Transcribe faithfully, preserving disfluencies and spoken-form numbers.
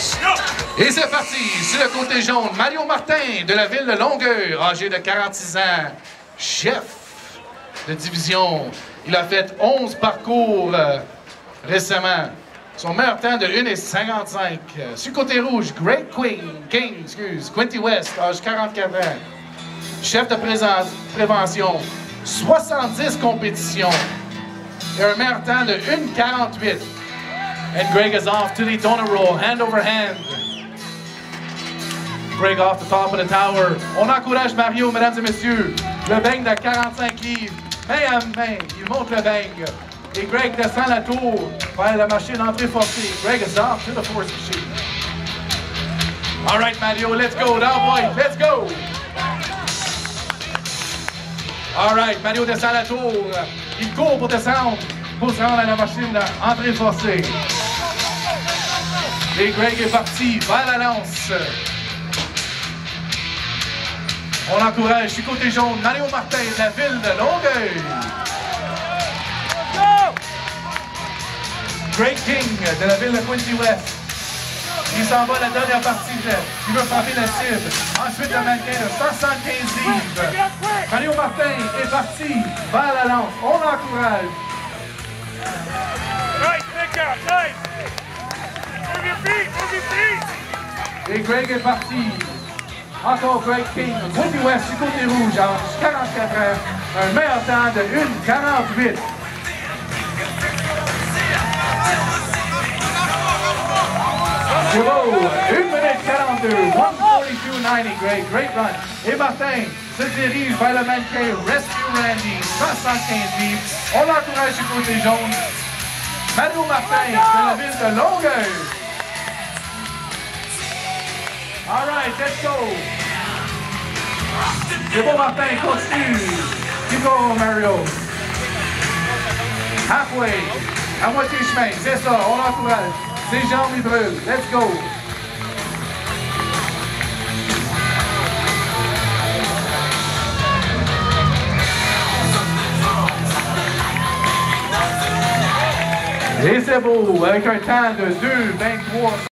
Et c'est parti, sur le côté jaune, Mario Martin de la ville de Longueuil, âgé de quarante-six ans, chef de division. Il a fait onze parcours euh, récemment. Son meilleur temps de une cinquante-cinq. Euh, sur le côté rouge, Great Queen, King, excuse, Quinty West, âge quarante-quatre ans. Chef de prévention, soixante-dix compétitions. Et un meilleur temps de une quarante-huit. And Greg is off to the donor roll, hand over hand. Greg off the top of the tower. On encourage Mario, mesdames et messieurs. Le bang de quarante-cinq livres, main à main, il monte le bang. Et Greg descend la tour vers la machine entrée forcée. Greg is off to the force machine. All right, Mario, let's go. Down, boy, let's go. All right, Mario descend la tour. Il court pour descendre, pour se rendre à la machine entrée forcée. Et Greg est parti vers la lance. On encourage du côté jaune Mario Martin de la ville de Longueuil. Great King de la ville de Quinty West. Il s'en va à la dernière partie. Il veut frapper la cible. Ensuite, le mannequin de cent soixante-quinze livres. Mario Martin est parti vers la lance. On l'encourage. Nice, pick up, nice. Move your feet, move your feet. Et Greg est parti. Encore Great King, Quinty West du côté rouge, âge quarante-quatre ans. Un meilleur temps de une quarante-huit. C'est beau, une minute quarante-deux, one forty-two ninety, Greg, great run. Et Martin se dirige vers le mannequin Rescue Randy, cent soixante-quinze livres. On l'encourage du côté jaune. Mario Martin de la ville de Longueuil. All right, let's go. C'est beau, Martin, continue. Keep going, Mario. Halfway, à moitié chemin, c'est ça, on l'encourage. Ses jambes, ils brûlent. Let's go. Et c'est beau, avec un temps de deux vingt-trois.